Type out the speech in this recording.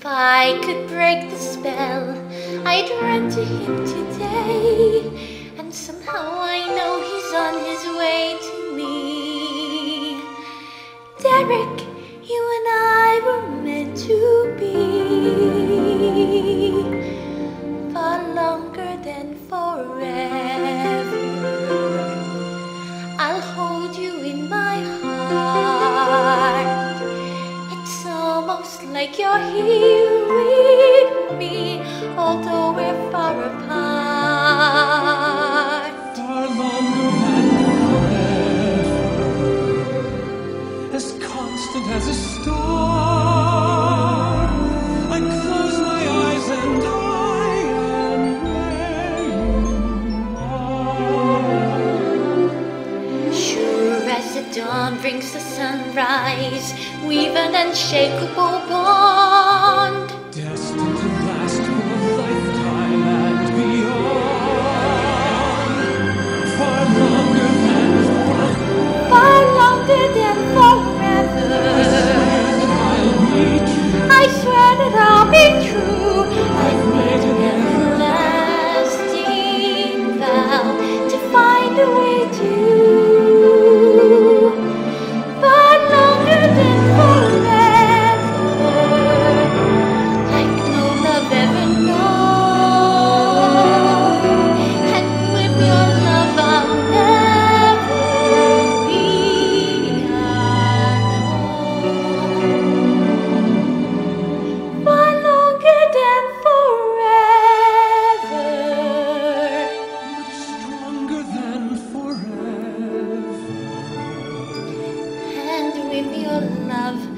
I could break the spell, I'd run to him today. And somehow I know he's on his way to me. Derek, you and I were meant to be, far longer than forever. I'll hold you in my heart. It's almost like you're here with me, although we're far apart. Far longer than forever, as constant as a star. I close my eyes and I am where you are. Sure as the dawn brings the sunrise, we've an unshakable bond, destined to last for a lifetime and beyond. Far longer than forever, far longer than forever. I swear that I'll be true. I swear that I'll be true. I've made an everlasting vow to find a way to, far longer than forever, like no love ever known. And with your love I'll never be alone. Far longer than forever, Much stronger than forever. and with your love